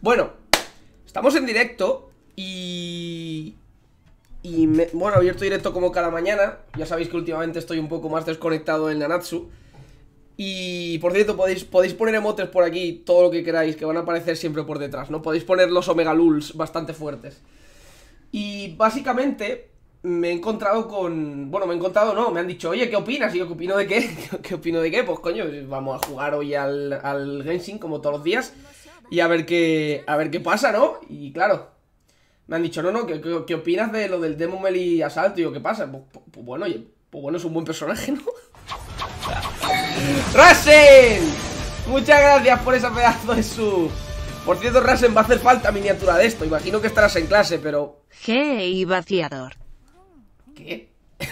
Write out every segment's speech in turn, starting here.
Bueno, estamos en directo bueno, abierto directo como cada mañana. Ya sabéis que últimamente estoy un poco más desconectado en Nanatsu. Y por cierto, podéis poner emotes por aquí, todo lo que queráis, que van a aparecer siempre por detrás, ¿no? Podéis poner los Omega Lulz bastante fuertes. Y básicamente me he encontrado con... Bueno, me he encontrado, no, me han dicho, oye, ¿qué opinas? Y yo, ¿qué opino de qué? ¿Qué opino de qué? Pues coño, vamos a jugar hoy al Genshin como todos los días y a ver qué pasa, ¿no? Y claro, me han dicho, no, ¿qué opinas de lo del Demon Melee Asalto? Y yo, ¿qué pasa? Pues bueno, oye, pues bueno, es un buen personaje, ¿no? ¡Rasen! Muchas gracias por ese pedazo de sub. Por cierto, Rasen, va a hacer falta miniatura de esto. Imagino que estarás en clase, pero... GI vaciador. ¿Qué?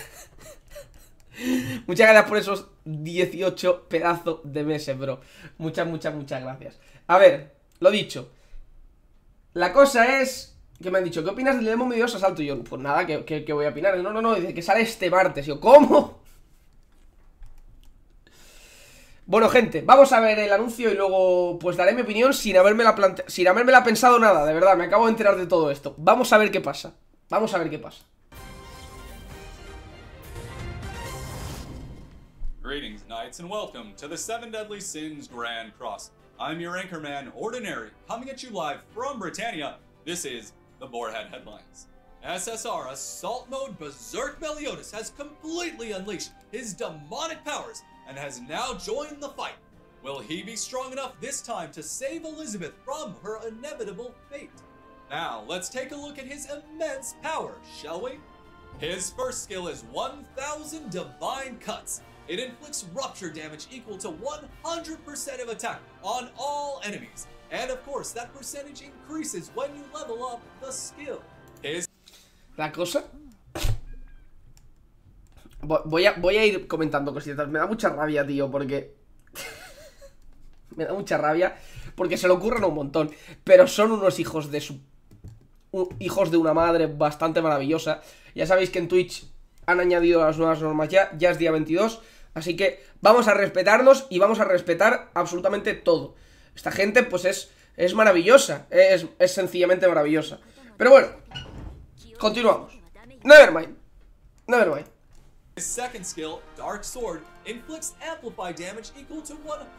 Muchas gracias por esos 18 pedazos de meses, bro. Muchas gracias. A ver, lo dicho. La cosa es que me han dicho, ¿qué opinas del Demon Melee Asalto? Y yo, pues nada, ¿qué voy a opinar? No, dice que sale este martes. Y yo, ¿cómo? Bueno, gente, vamos a ver el anuncio y luego pues daré mi opinión sin habérmela pensado nada, de verdad, me acabo de enterar de todo esto. Vamos a ver qué pasa. Vamos a ver qué pasa. Greetings, knights, and welcome to the Seven Deadly Sins Grand Cross. I'm your anchorman, Ordinary, coming at you live from Britannia. This is the Boarhead Headlines. SSR Assault Mode Berserk Meliodas has completely unleashed his demonic powers and has now joined the fight. Will he be strong enough this time to save Elizabeth from her inevitable fate? Now, let's take a look at his immense power, shall we? His first skill is 1000 Divine Cuts. It inflicts rupture damage equal to 100% of attack on all enemies. And of course, that percentage increases when you level up the skill. La cosa... Voy a ir comentando cositas. Me da mucha rabia, tío, porque... Me da mucha rabia porque se le ocurren un montón. Pero son unos hijos de su... hijos de una madre bastante maravillosa. Ya sabéis que en Twitch han añadido las nuevas normas ya es día 22. Así que vamos a respetarnos y vamos a respetar absolutamente todo. Esta gente pues es maravillosa, es sencillamente maravillosa. Pero bueno, continuamos. Nevermind. His second skill, Dark Sword, inflicts amplified damage equal to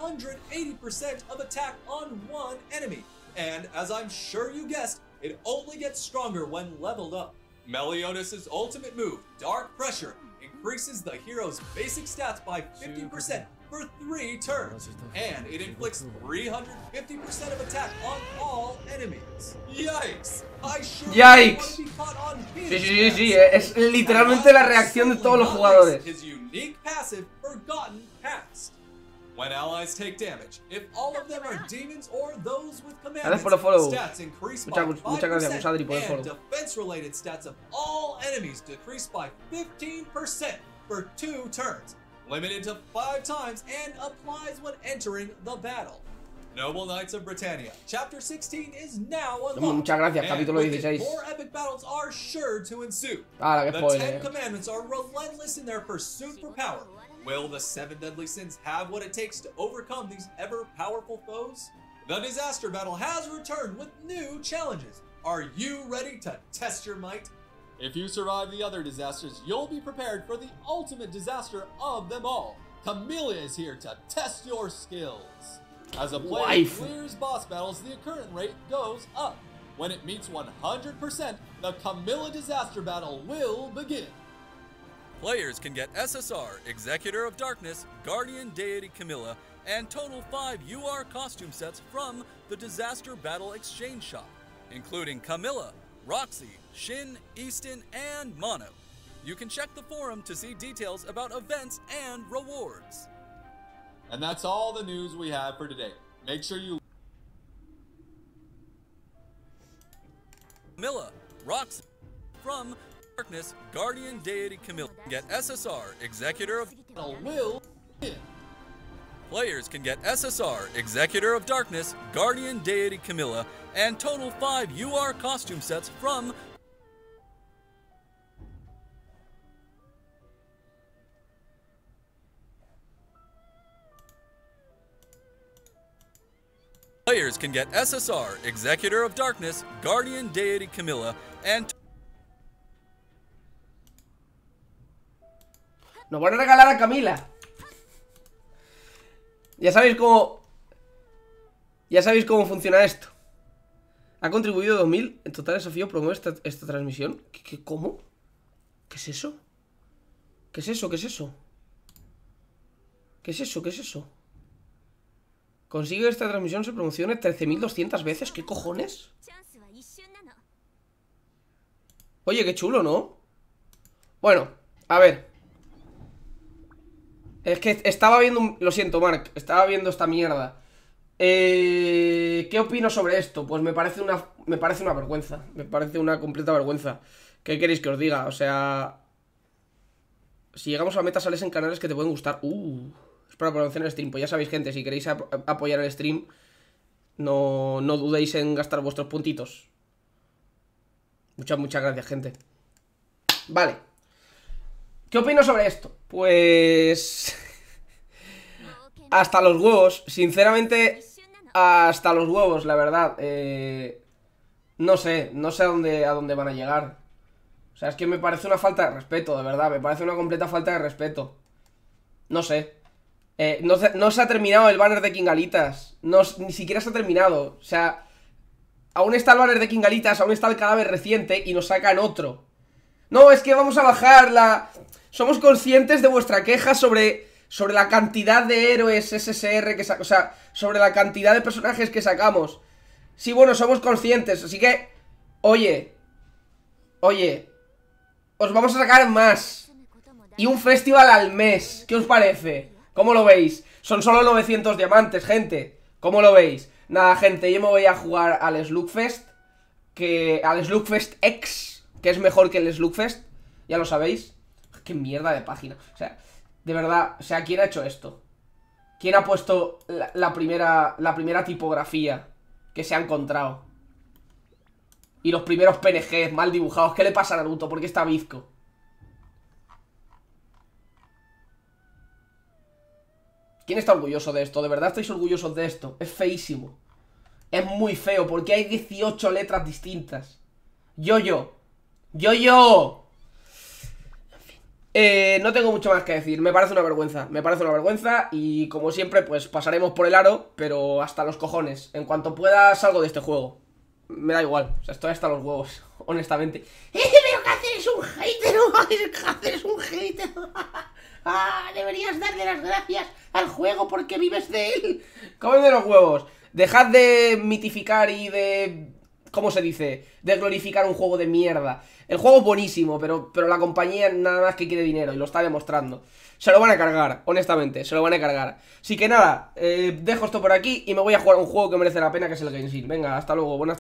180% of attack on one enemy. And as I'm sure you guessed, it only gets stronger when leveled up. Meliodas' ultimate move, Dark Pressure, increases the hero's basic stats by 50% for 3 turns, and it inflicts 350% of attack on all enemies. Yikes! Yikes! Sí, es literalmente la reacción de todos los jugadores. His unique passive, Forgotten Past. When allies take damage, if all of them are demons or those with commandments, stats increase by 5% and defense-related stats of all enemies decrease by 15% for 2 turns, limited to 5 times and applies when entering the battle. Noble Knights of Britannia, Chapter 16 is now unlocked. Muchas gracias, capítulo 16. More epic battles are sure to ensue. Ah, the 10 commandments are relentless in their pursuit for power. Will the 7 deadly sins have what it takes to overcome these ever-powerful foes? The disaster battle has returned with new challenges. Are you ready to test your might? If you survive the other disasters, you'll be prepared for the ultimate disaster of them all. Camilla is here to test your skills. As a player clears boss battles, the occurrence rate goes up. When it meets 100%, the Camilla disaster battle will begin. Players can get SSR, Executor of Darkness, Guardian Deity Camilla, and total 5 UR costume sets from the Disaster Battle Exchange Shop, including Camilla, Roxy, Shin, Easton, and Mono. You can check the forum to see details about events and rewards. And that's all the news we have for today. Make sure you... Camilla, Roxy, from Darkness, Guardian Deity Camilla. Get SSR, Executor of will win. Players can get SSR, Executor of Darkness, Guardian Deity Camilla, and total 5 UR costume sets from Players can get SSR, Executor of Darkness, Guardian Deity Camilla, and Nos van a regalar a Camila. Ya sabéis cómo funciona esto. Ha contribuido 2000 en total. Desafío promueve esta transmisión. ¿Cómo? ¿Qué es eso? ¿Qué es eso? ¿Qué es eso? ¿Qué es eso? ¿Qué es eso? Consigue que esta transmisión se promocione 13.200 veces. ¿Qué cojones? Oye, qué chulo, ¿no? Bueno, a ver. Es que estaba viendo... Lo siento, Mark. Estaba viendo esta mierda. ¿Qué opino sobre esto? Pues me parece una vergüenza. Me parece una completa vergüenza. ¿Qué queréis que os diga? O sea... Si llegamos a meta sales en canales que te pueden gustar. Es para promocionar el stream. Pues ya sabéis, gente, si queréis apoyar el stream, no dudéis en gastar vuestros puntitos. Muchas gracias, gente. Vale. ¿Qué opino sobre esto? Pues... hasta los huevos. Sinceramente, hasta los huevos, la verdad. No sé a dónde van a llegar. O sea, es que me parece una falta de respeto, de verdad. Me parece una completa falta de respeto. No sé. No se ha terminado el banner de Kingalitas. Ni siquiera se ha terminado. O sea, aún está el banner de Kingalitas, aún está el cadáver reciente y nos sacan otro. No, es que vamos a bajar la... Somos conscientes de vuestra queja sobre la cantidad de héroes SSR que o sea, sobre la cantidad de personajes que sacamos. Sí, bueno, somos conscientes, así que... Oye, os vamos a sacar más. Y un festival al mes. ¿Qué os parece? ¿Cómo lo veis? Son solo 900 diamantes, gente. ¿Cómo lo veis? Nada, gente, yo me voy a jugar al Slugfest. Al Slugfest X, que es mejor que el Slugfest. Ya lo sabéis. Qué mierda de página. O sea, de verdad, o sea, ¿quién ha hecho esto? ¿Quién ha puesto la primera tipografía que se ha encontrado? Y los primeros PNGs mal dibujados. ¿Qué le pasa a Naruto? ¿Por qué está bizco? ¿Quién está orgulloso de esto? ¿De verdad estáis orgullosos de esto? Es feísimo. Es muy feo porque hay 18 letras distintas. Yo. No tengo mucho más que decir. Me parece una vergüenza. Me parece una vergüenza. Y como siempre, pues pasaremos por el aro. Pero hasta los cojones. En cuanto pueda, salgo de este juego. Me da igual. O sea, estoy hasta los huevos. Honestamente. Pero Cáceres es un hater. Cáceres es un hater. Deberías darle las gracias al juego porque vives de él. Cómeme los huevos. Dejad de mitificar y de... ¿Cómo se dice? De glorificar un juego de mierda. El juego es buenísimo, pero la compañía nada más que quiere dinero y lo está demostrando. Se lo van a cargar, honestamente, se lo van a cargar. Así que nada, dejo esto por aquí y me voy a jugar un juego que merece la pena, que es el Genshin. Venga, hasta luego, buenas